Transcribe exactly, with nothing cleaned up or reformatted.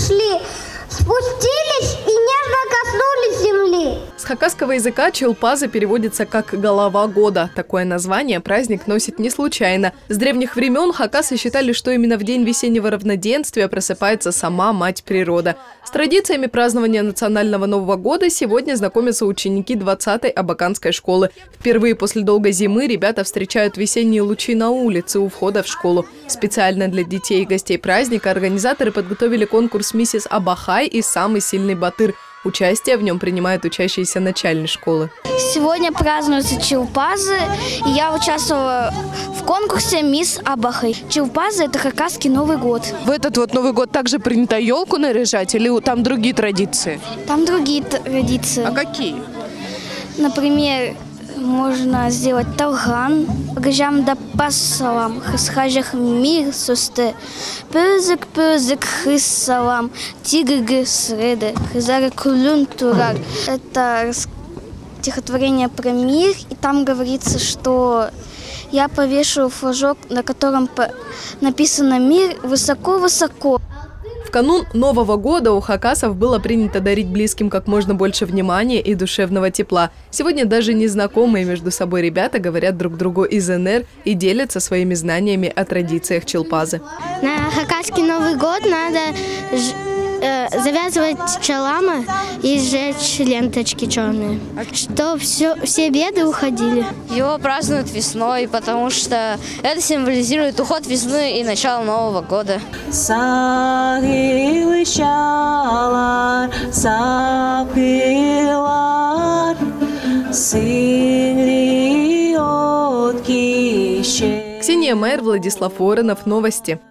пришли, спустились и нежно коснулись земли. С хакасского языка Чилпазы переводится как «голова года». Такое название праздник носит не случайно. С древних времен хакасы считали, что именно в день весеннего равноденствия просыпается сама мать природа. С традициями празднования национального Нового года сегодня знакомятся ученики двадцатой Абаканской школы. Впервые после долгой зимы ребята встречают весенние лучи на улице у входа в школу. Специально для детей и гостей праздника организаторы подготовили конкурс «Миссис Абахай» и «Самый сильный батыр». Участие в нем принимают учащиеся начальной школы. Сегодня празднуются Чилпазы, и я участвовала в конкурсе «Мисс Абахай». Чилпазы – это хакасский Новый год. В этот вот Новый год также принято елку наряжать или там другие традиции? Там другие традиции. А какие? Например, можно сделать талган, гажам да пассалам, хисхажах мир сусте, пызык пызык хиссалам, тигр среды, хизары кулюн турар. Это стихотворение про мир, и там говорится, что я повешу флажок, на котором написано «Мир высоко-высоко». В канун Нового года у хакасов было принято дарить близким как можно больше внимания и душевного тепла. Сегодня даже незнакомые между собой ребята говорят друг другу из эн эр и делятся своими знаниями о традициях Чилпазы. На хакасский Новый год надо завязывать чаламы и сжечь ленточки черные, чтобы все, все беды уходили. Его празднуют весной, потому что это символизирует уход весны и начало Нового года. Ксения Майер, Владислав Воронов. Новости.